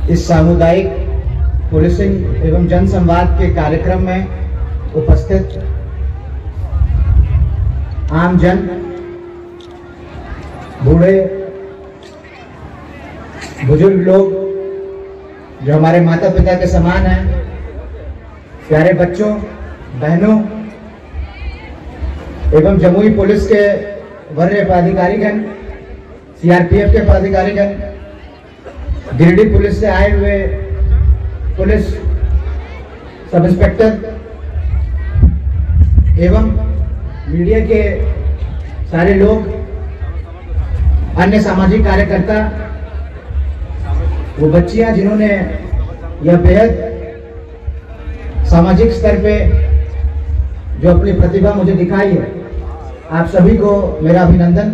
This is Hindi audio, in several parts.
इस सामुदायिक पुलिसिंग एवं जन संवाद के कार्यक्रम में उपस्थित आम जन, बूढ़े बुजुर्ग लोग जो हमारे माता पिता के समान हैं, प्यारे बच्चों, बहनों एवं जमुई पुलिस के वरीय पदाधिकारीगण, सीआरपीएफ के पदाधिकारीगण, गिरिडीह पुलिस से आए हुए पुलिस सब इंस्पेक्टर एवं मीडिया के सारे लोग, अन्य सामाजिक कार्यकर्ता, वो बच्चियां जिन्होंने यह बेहद सामाजिक स्तर पे जो अपनी प्रतिभा मुझे दिखाई है, आप सभी को मेरा अभिनंदन।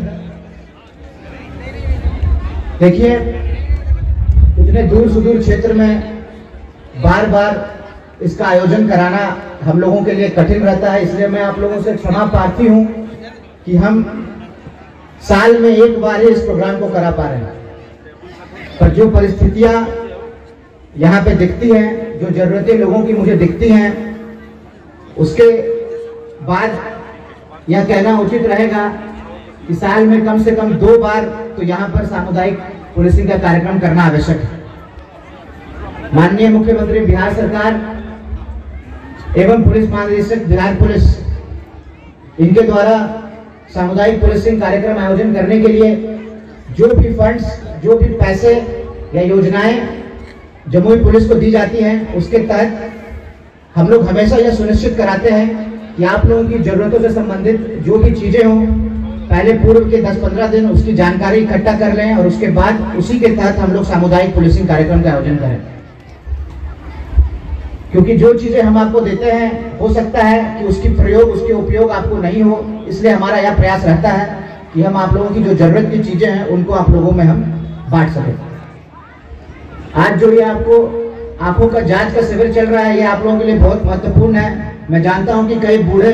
देखिए, इतने दूर सुदूर क्षेत्र में बार बार इसका आयोजन कराना हम लोगों के लिए कठिन रहता है, इसलिए मैं आप लोगों से क्षमा प्रार्थी हूं कि हम साल में एक बार ही इस प्रोग्राम को करा पा रहे हैं। पर जो परिस्थितियां यहाँ पे दिखती हैं, जो जरूरतें लोगों की मुझे दिखती हैं, उसके बाद यह कहना उचित रहेगा कि साल में कम से कम 2 बार तो यहाँ पर सामुदायिक पुलिसिंग का कार्यक्रम करना आवश्यक है। माननीय मुख्यमंत्री बिहार सरकार एवं पुलिस महानिदेशक बिहार पुलिस, इनके द्वारा सामुदायिक पुलिसिंग कार्यक्रम आयोजन करने के लिए जो भी फंड्स, जो भी पैसे या योजनाएं जमुई पुलिस को दी जाती हैं, उसके तहत हम लोग हमेशा यह सुनिश्चित कराते हैं कि आप लोगों की जरूरतों से संबंधित जो भी चीजें हों, पहले पूर्व के 10-15 दिन उसकी जानकारी इकट्ठा कर लें और उसके बाद उसी के तहत हम लोग सामुदायिक पुलिसिंग कार्यक्रम का आयोजन करें। क्योंकि जो चीजें हम आपको देते हैं, हो सकता है कि उसकी प्रयोग, उसके उपयोग आपको नहीं हो, इसलिए हमारा यह प्रयास रहता है कि हम आप लोगों की जो जरूरत की चीजें हैं उनको आप लोगों में हम बांट सकें। आज जो ये आपको आंखों का जांच का शिविर चल रहा है, ये आप लोगों के लिए बहुत महत्वपूर्ण है। मैं जानता हूं कि कई बूढ़े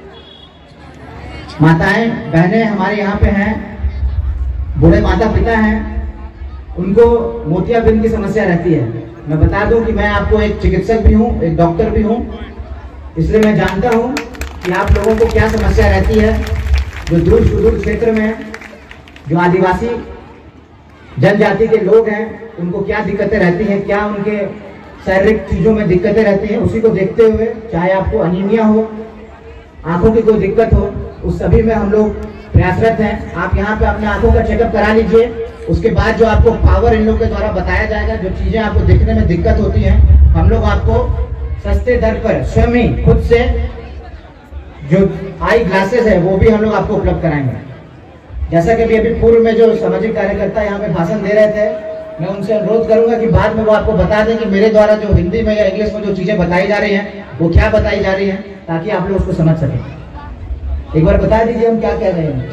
माताएं, बहनें हमारे यहाँ पे हैं, बूढ़े माता पिता हैं, उनको मोतियाबिंद की समस्या रहती है। मैं बता दूं कि मैं आपको एक चिकित्सक भी हूं, एक डॉक्टर भी हूं, इसलिए मैं जानता हूं कि आप लोगों को क्या समस्या रहती है। जो दूर सुदूर क्षेत्र में जो आदिवासी जनजाति के लोग हैं, उनको क्या दिक्कतें रहती हैं, क्या उनके शारीरिक चीजों में दिक्कतें रहती हैं, उसी को देखते हुए, चाहे आपको अनीमिया हो, आंखों की कोई दिक्कत हो, उस सभी में हम लोग प्रयासरत हैं। आप यहाँ पे अपने आंखों का चेकअप करा लीजिए, उसके बाद जो आपको पावर इन लोग के द्वारा बताया जाएगा, जो चीजें आपको दिखने में दिक्कत होती हैं, हम लोग आपको सस्ते दर पर स्वयं ही खुद से जो आई ग्लासेस है वो भी हम लोग आपको उपलब्ध कराएंगे। जैसा कि अभी पूर्व में जो सामाजिक कार्यकर्ता यहाँ पे भाषण दे रहे थे, मैं उनसे अनुरोध करूंगा कि बाद में वो आपको बता दें कि मेरे द्वारा जो हिंदी में या इंग्लिश में जो चीजें बताई जा रही हैं वो क्या बताई जा रही हैं, ताकि आप लोग उसको समझ सकें। एक बार बता दीजिए हम क्या कह रहे हैं।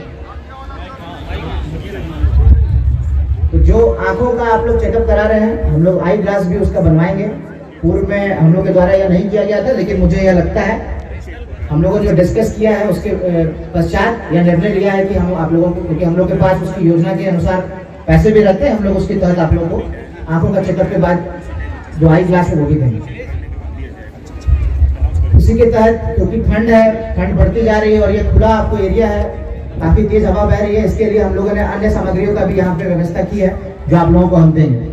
तो जो आंखों का आप लोग चेकअप करा रहे हैं, हम लोग आई ग्लास भी उसका बनवाएंगे। पूर्व में हम लोग के द्वारा यह नहीं किया गया था, लेकिन मुझे यह लगता है हम लोगों ने जो डिस्कस किया है उसके पश्चात यह निर्णय लिया है कि हम आप लोगों को, क्योंकि हम लोग के पास उसकी योजना के अनुसार पैसे भी रहते हैं, हम लोग उसके तहत आप लोगों को आंखों का चेकअप के बाद जो आई ग्लास है वो भी देंगे। उसी के तहत, क्योंकि ठंड है, ठंड बढ़ती जा रही है और ये खुला आपको एरिया है, काफी तेज हवा बह रही है, इसके लिए हम लोगों ने अन्य सामग्रियों का भी यहाँ पे व्यवस्था की है जो आप लोगों को हम देंगे।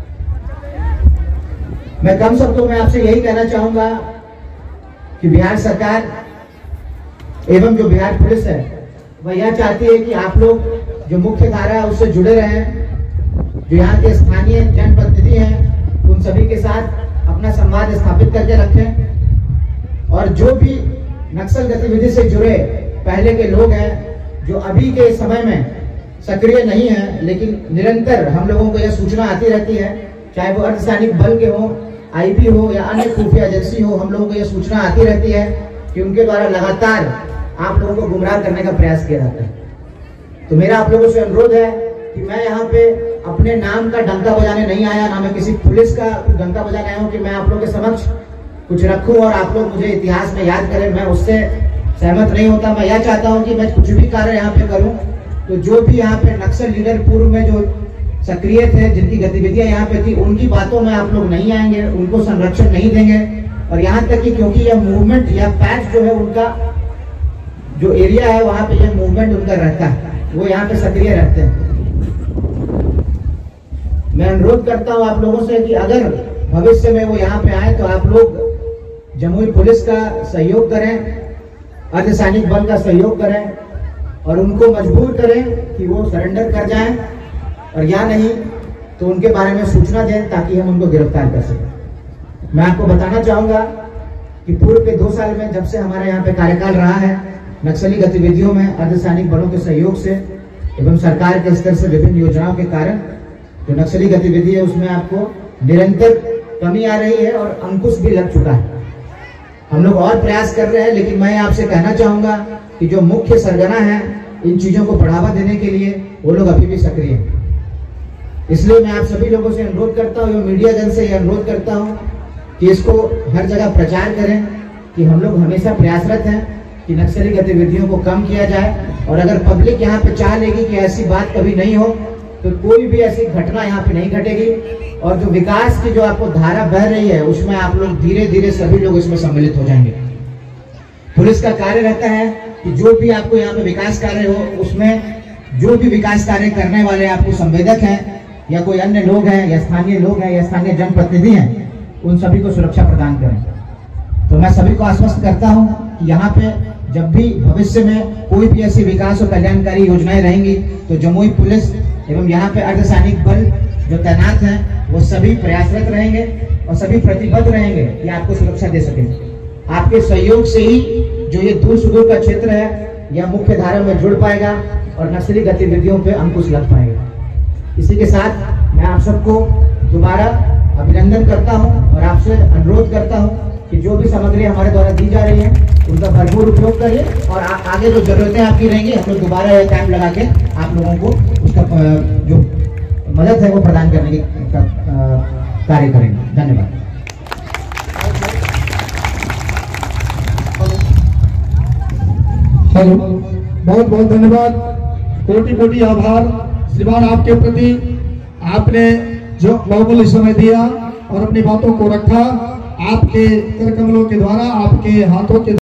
मैं कम शब्दों में आपसे यही कहना चाहूंगा कि बिहार सरकार एवं जो बिहार पुलिस है वह यह चाहती है कि आप लोग जो मुख्य धारा है उससे जुड़े रहें। जो यहाँ के स्थानीय जनप्रतिनिधि हैं उन सभी के साथ अपना संवाद स्थापित करके रखें, और जो भी नक्सल गतिविधि से जुड़े पहले के लोग हैं जो अभी के समय में सक्रिय नहीं है, लेकिन निरंतर हम लोगों को यह सूचना आती रहती है, चाहे वो अर्धसैनिक बल के हो, आईबी हो या अन्य खुफिया एजेंसी हो, हम लोगों को यह सूचना आती रहती है कि उनके द्वारा लगातार आप लोगों को गुमराह करने का प्रयास किया जाता है। तो मेरा आप लोगों से अनुरोध है कि मैं यहाँ पे अपने नाम का डंका बजाने नहीं आया, ना मैं किसी पुलिस का डंका बजाने आया हूँ कि मैं आप लोगों के समक्ष कुछ रखूं और आप लोग मुझे इतिहास में याद करें। मैं उससे सहमत नहीं होता। मैं यह चाहता हूँ कि मैं कुछ भी कार्य यहाँ पे करूँ तो जो भी यहाँ पे नक्सल लीडर पूर्व में जो सक्रिय थे, जिनकी गतिविधियां यहाँ पे थी, उनकी बातों में आप लोग नहीं आएंगे, उनको संरक्षण नहीं देंगे। और यहाँ तक कि क्योंकि यह मूवमेंट या पैच जो है उनका जो एरिया है वहां पे यह मूवमेंट उनका रहता है, वो यहाँ पे सक्रिय रहते हैं। मैं अनुरोध करता हूँ आप लोगों से कि अगर भविष्य में वो यहाँ पे आए तो आप लोग जमुई पुलिस का सहयोग करें, अर्धसैनिक बल का सहयोग करें और उनको मजबूर करें कि वो सरेंडर कर जाएं, और या नहीं तो उनके बारे में सूचना दें ताकि हम उनको गिरफ्तार कर सकें। मैं आपको बताना चाहूंगा कि पूर्व के 2 साल में जब से हमारे यहाँ पे कार्यकाल रहा है, नक्सली गतिविधियों में अर्धसैनिक बलों के सहयोग से एवं सरकार के स्तर से विभिन्न योजनाओं के कारण जो नक्सली गतिविधि है उसमें आपको निरंतर कमी आ रही है और अंकुश भी लग चुका है। हम लोग और प्रयास कर रहे हैं, लेकिन मैं आपसे कहना चाहूंगा कि जो मुख्य सरगना है इन चीजों को बढ़ावा देने के लिए वो लोग अभी भी सक्रिय हैं। इसलिए मैं आप सभी लोगों से अनुरोध करता हूँ, मीडिया जन से यह अनुरोध करता हूँ कि इसको हर जगह प्रचार करें कि हम लोग हमेशा प्रयासरत हैं कि नक्सली गतिविधियों को कम किया जाए। और अगर पब्लिक यहाँ पे चाह लेगी कि ऐसी बात कभी नहीं हो तो कोई भी ऐसी घटना यहाँ पे नहीं घटेगी, और जो विकास की जो आपको धारा बह रही है उसमें आप लोग धीरे धीरे सभी लोग इसमें सम्मिलित हो जाएंगे। पुलिस का कार्य रहता है कि जो भी आपको यहाँ पे विकास कार्य हो उसमें जो भी विकास कार्य करने वाले आपको संवेदक हैं या कोई अन्य लोग हैं या स्थानीय लोग हैं या स्थानीय जनप्रतिनिधि हैं, उन सभी को सुरक्षा प्रदान करें। तो मैं सभी को आश्वस्त करता हूँ कि यहाँ पे जब भी भविष्य में कोई भी ऐसी विकास और कल्याणकारी योजनाएं रहेंगी तो जमुई पुलिस एवं यहाँ पे अर्धसैनिक बल जो तैनात हैं वो सभी प्रयासरत रहेंगे और सभी प्रतिबद्ध रहेंगे कि आपको सुरक्षा दे सकें। आपके सहयोग से ही जो ये दूर सुदूर का क्षेत्र है यह मुख्य धारा में जुड़ पाएगा और नक्सली गतिविधियों पे अंकुश लग पाएगा। इसी के साथ मैं आप सबको दोबारा अभिनंदन करता हूं और आपसे अनुरोध करता हूं कि जो भी सामग्री हमारे द्वारा दी जा रही है उनका भरपूर उपयोग करिए और आगे जो जरूरतें आपकी रहेंगी हम लोग दोबारा टाइम लगा के आप लोगों को उसका जो मदद है वो प्रदान करने की कार्य करेंगे। धन्यवाद। हेलो, बहुत बहुत धन्यवाद, कोटि कोटि आभार श्रीमान आपके प्रति। आपने जो बहुमूल्य समय दिया और अपनी बातों को रखा, आपके कर कमलों के द्वारा, आपके हाथों के